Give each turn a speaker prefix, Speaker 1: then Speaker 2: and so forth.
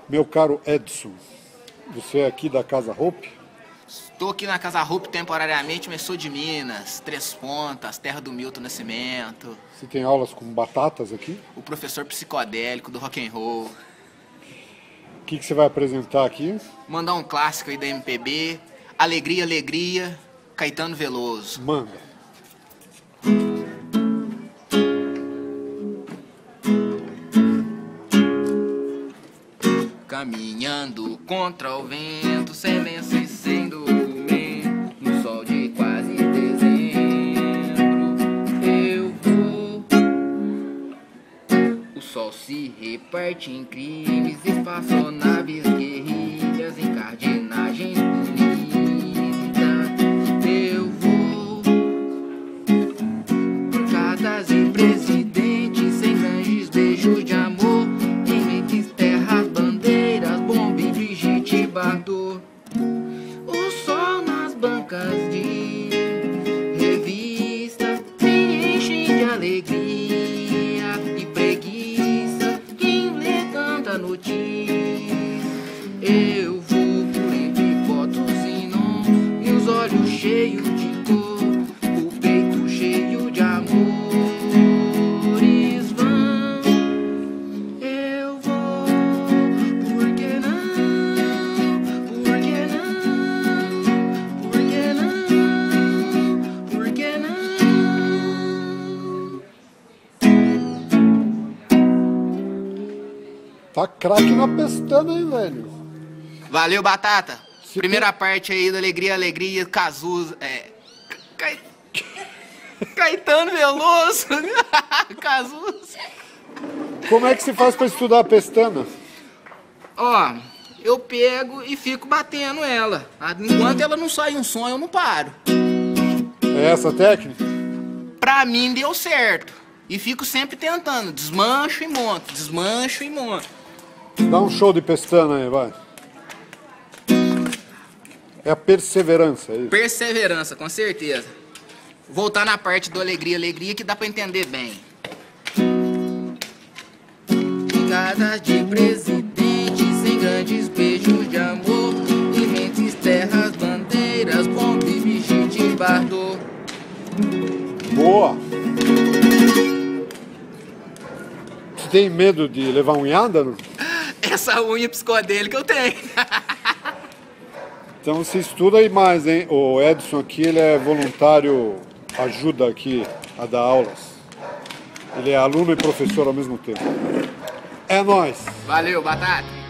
Speaker 1: Meu caro Edson, você é aqui da Casa Hope?
Speaker 2: Estou aqui na Casa Hope temporariamente, mas sou de Minas, Três Pontas, terra do Milton Nascimento.
Speaker 1: Você tem aulas com batatas aqui?
Speaker 2: O professor psicodélico do rock and roll.
Speaker 1: O que você vai apresentar aqui?
Speaker 2: Mandar um clássico aí da MPB, Alegria, Alegria, Caetano Veloso.
Speaker 1: Manda.
Speaker 2: Caminhando contra o vento, sem lenço e sem documento, no sol de quase dezembro, eu vou. O sol se reparte em crimes, espaçonaves, guerrilhas, encardinagens bonitas. Eu vou por cadas e presidentes, sem grandes beijos de amor, em mentes, terras, bandeiras, bomba e Brigitte Bardot. O sol nas bancas de revista me enche de alegria e preguiça. Quem lê tanta notícia, eu vou por entre fotos e nomes e os olhos cheios de cor, o peito cheio de amores vão. Eu vou, por que não? Por que não? Por que não? Por que não?
Speaker 1: Tá craque na pestana, hein, velho?
Speaker 2: Valeu, Batata. Primeira parte aí do Alegria, Alegria, Cazuza. Caetano Veloso. Cazuza.
Speaker 1: Como é que se faz pra estudar a pestana?
Speaker 2: Ó, eu pego e fico batendo ela. Enquanto ela não sai um som, eu não paro.
Speaker 1: É essa a técnica?
Speaker 2: Pra mim deu certo. E fico sempre tentando. Desmancho e monto, desmancho e monto.
Speaker 1: Dá um show de pestana aí, vai. É a perseverança, é isso?
Speaker 2: Perseverança, com certeza. Voltar na parte do Alegria, Alegria, que dá pra entender bem. Picadas de presidentes, sem grandes beijos de amor, imensas terras, bandeiras, bomba e Brigitte Bardot.
Speaker 1: Boa! Você tem medo de levar unhada? Não?
Speaker 2: Essa unha psicodélica eu tenho.
Speaker 1: Então você estuda aí mais, hein? O Edson aqui, ele é voluntário, ajuda aqui a dar aulas. Ele é aluno e professor ao mesmo tempo. É nóis!
Speaker 2: Valeu, Batata.